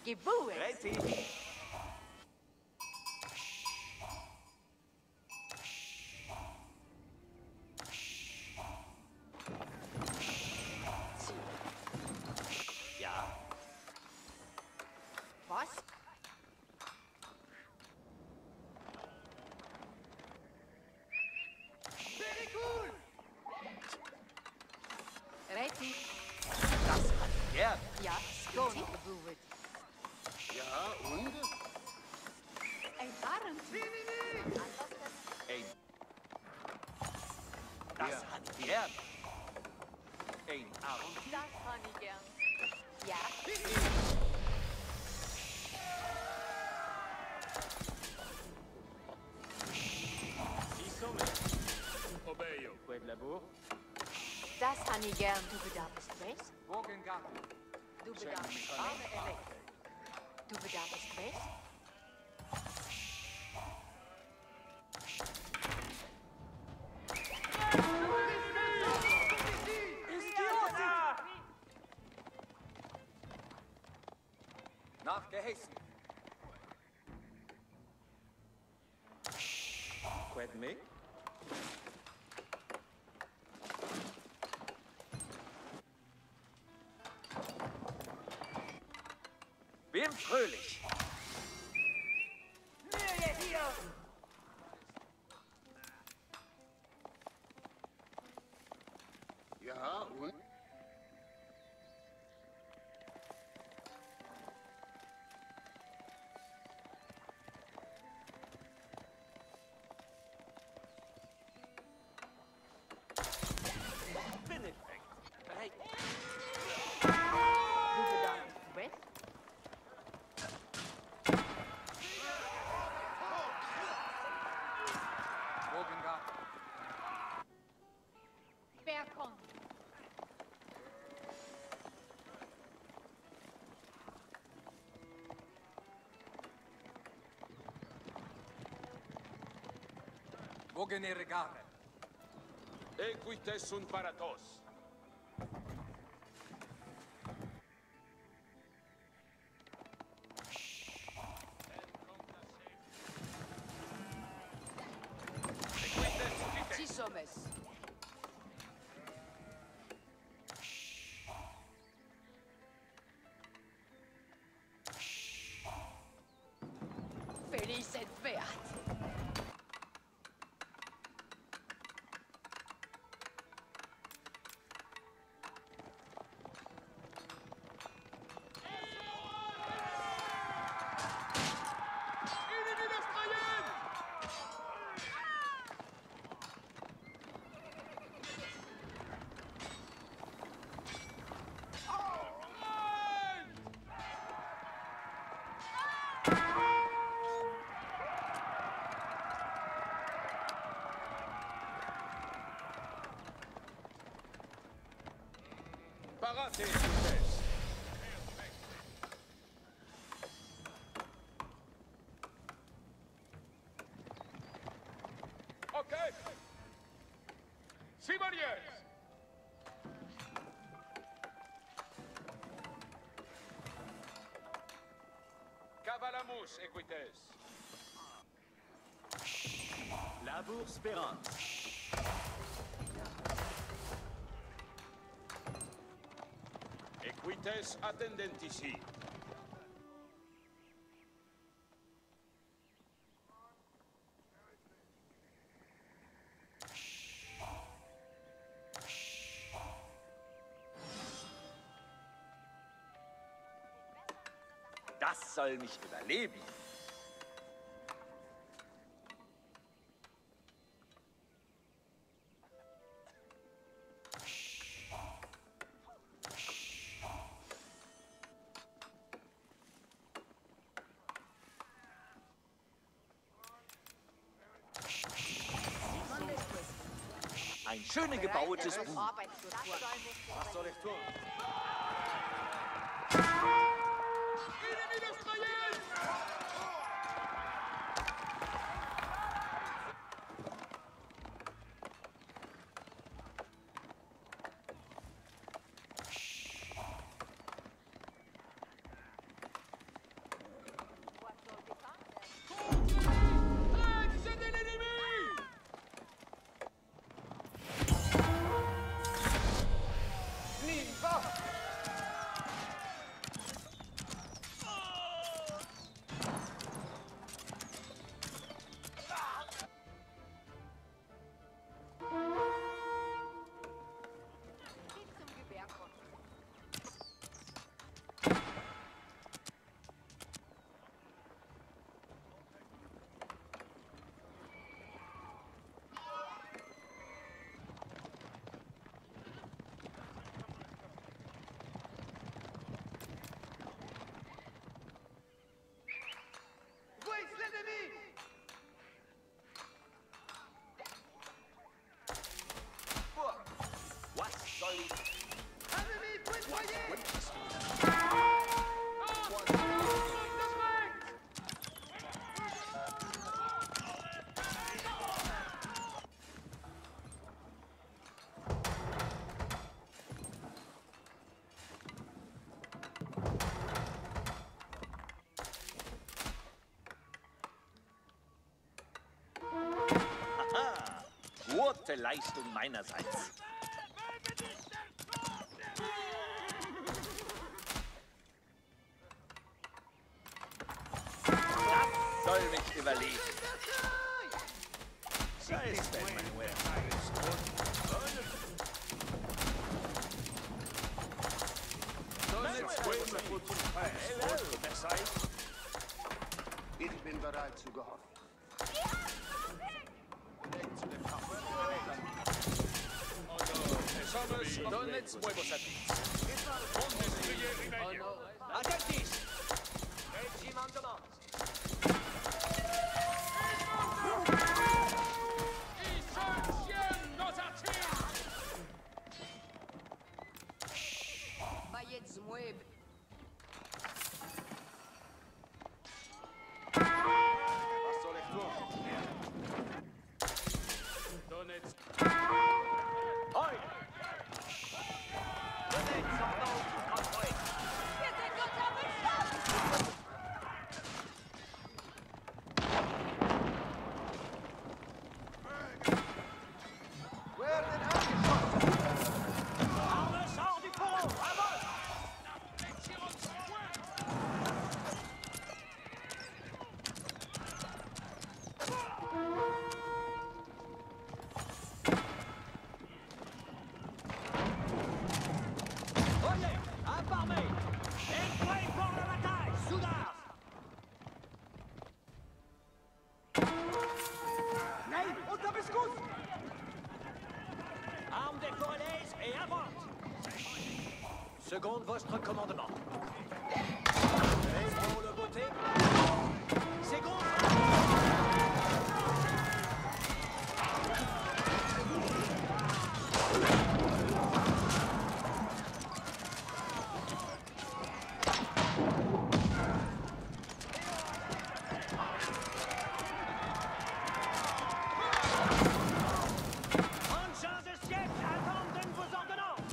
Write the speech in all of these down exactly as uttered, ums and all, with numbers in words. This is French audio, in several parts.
Gebuet. Ready. Ja. Was? Very cool. Ready. Das hat gern. Ja, Skon gebuet. Ja, und? Ein Arm. Ein. Das Ja. hat gern. Ein Arm. Das kann ich gern. Ja. Six sommets. Obeyo. Fouet de labour. Das kann ich gern. Du bedarfst was? Bogengarten. Du bedarfst Arme erlegt. Du bedarfst was? Nachgeheißen. Fouet me. Bin fröhlich. Mühe hier. Ja, und? Benedikt. Hey. Du bedarfst was? Bogengarten. Wer kommt? Bogenere Gare. Equites sunt paratos. Equites cite. Six sommets. Feliz et Beat. Parate equites. Okay. Sibariers. Cavalamus equites. Labour Spérance. Equites attendentici. Das soll mich überleben. Ein schön gebauetes Buch. Arbeitsstruktur. Was soll ich tun? Nette Leistung meinerseits. Das soll mich überleben. Sei es denn, Manuel. Ich bin bereit zu gehorchen. Somos Donetsk Nuevos Atis. Attentis! Regime on command. Боец мой. Was soll ich tun? Donetsk. Hoi! Donetsk auf Kontrolle. Werden angeschossen! Arme, sort du pont! Avance! Voyez! Informez! Entrez pour la bataille! Soudard! Nein! Unter Beschuss! Armes des Forelaises et avance! Seconde votre commandement. Pour le beauté. Seconde. Engins de siècle attendent vos ordonnances.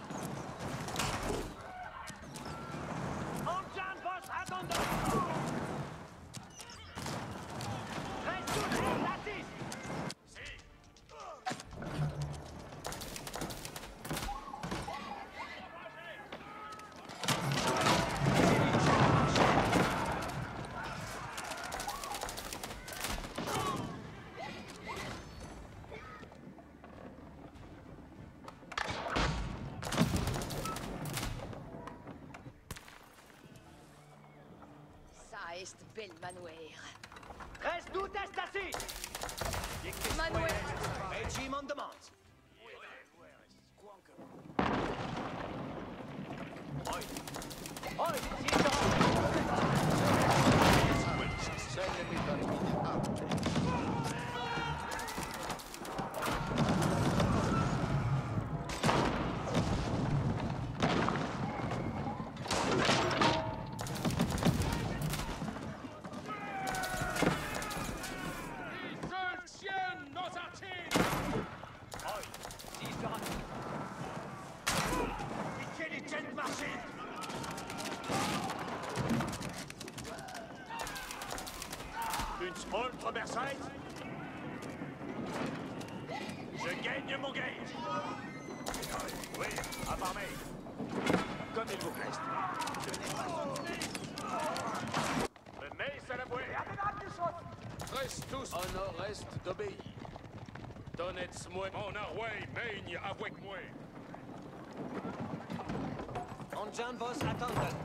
Engins vos attendants. Reste relatif. Ça est belle Manuel. Reste tout est assis. Manuel. Regime on demand. Hoi! Hoi! Send me that out. Insurrection nos Atis! Hoi! Siehst Intelligent Machine! Une contre Versailles? Je gagne mon gage! Oui, informé! Comme il vous plaise. Le mace à la bouée! Reste tous en nord-est d'obéir. Donetsk moi. Mon arway baigne avec moi. Engins vos attendent.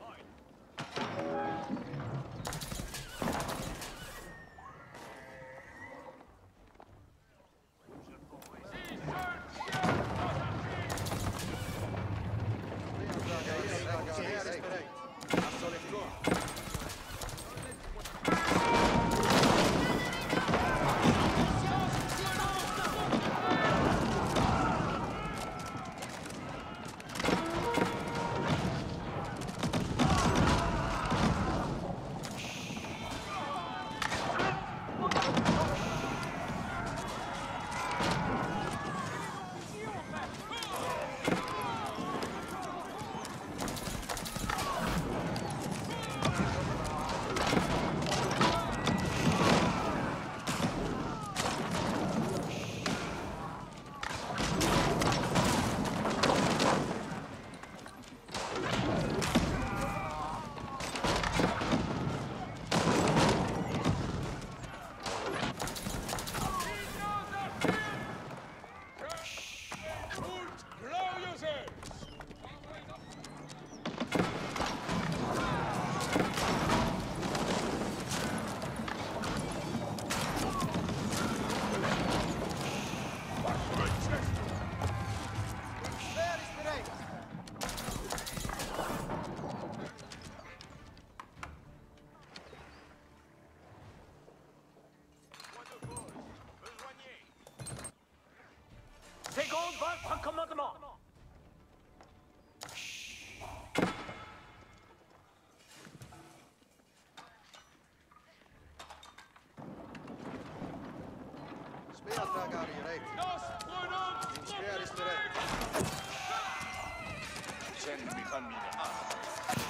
Was soll ich tun? votre commandement. Speer Dragar gereed. Uw speer is bereid. Send me van me.